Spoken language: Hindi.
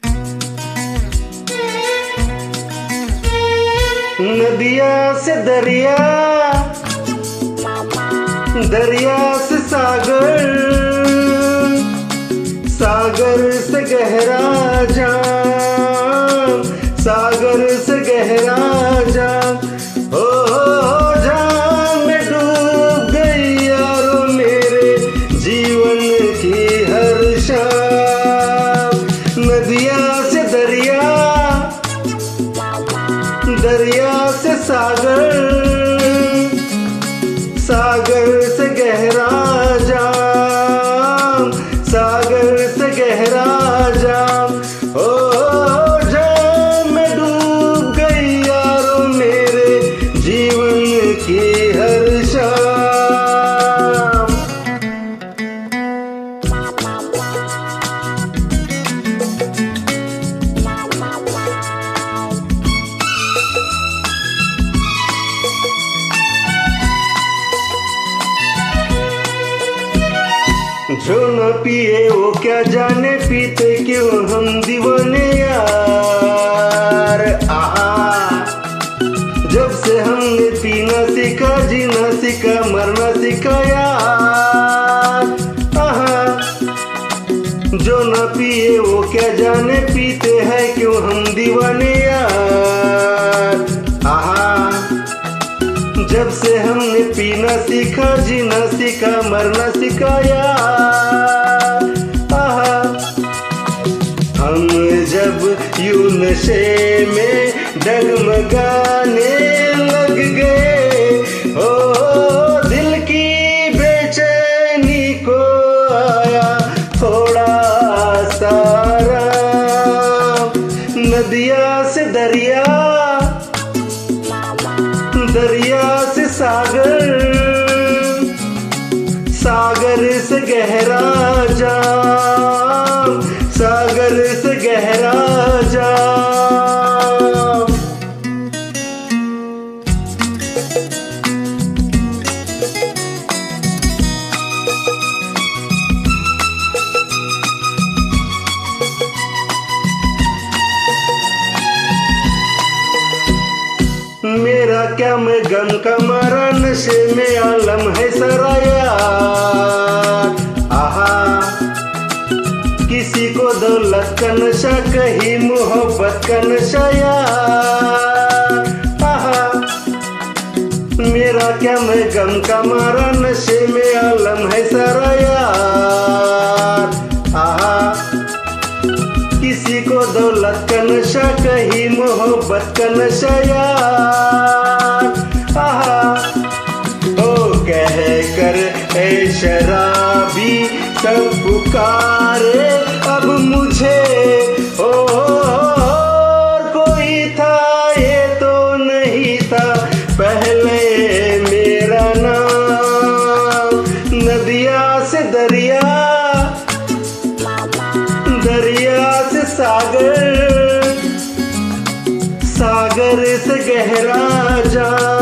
नदिया से दरिया, दरिया से सागर, सागर से गहरा जाम, सागर से गहरा जाम। हो जाम में डूब गई यारो मेरे जीवन की हर शाम। नदिया से दरिया, दरिया से सागर, सागर से गहरा जाम, सागर से गहरा जाम। ओ जाम में डूब गई यारो मेरे जीवन की हर शाम। जो न पिए वो क्या जाने, पीते क्यों हम दीवाने यार। आहा, जब से हमने पीना सीखा, जीना सीखा, मरना सीखा यार। आहा, जो न पिए वो क्या जाने, पीते हैं क्यों हम दीवाने यार। आहा, जब से हमने पीना सीखा, जीना सीखा, मरना सीखा यार। आहा, हम जब यूं नशे में डगमगाने लग गए, ओ दिल की बेचैनी को आया थोड़ा सारा। नदिया से दरिया, दरिया से सागर, सागर से गहरा जाम, सागर से गहरा जाम। मेरा क्या मैं गम का मारा, नशे में आलम है सारा यार। आहा, किसी को दौलत का नशा, कहीं मोहब्बत का नशा यार। आहा, मेरा क्या मैं गम का मारा, नशे में आलम है सारा यार। आहा, किसी को दौलत का नशा, कहीं मोहब्बत का नशा यार। आहा, ओ कह कर ए शराबी सब पुकारे अब मुझे, ओ कोई था ये तो नहीं था पहले मेरा नाम। नदिया से दरिया, दरिया से सागर, सागर से गहरा जाम।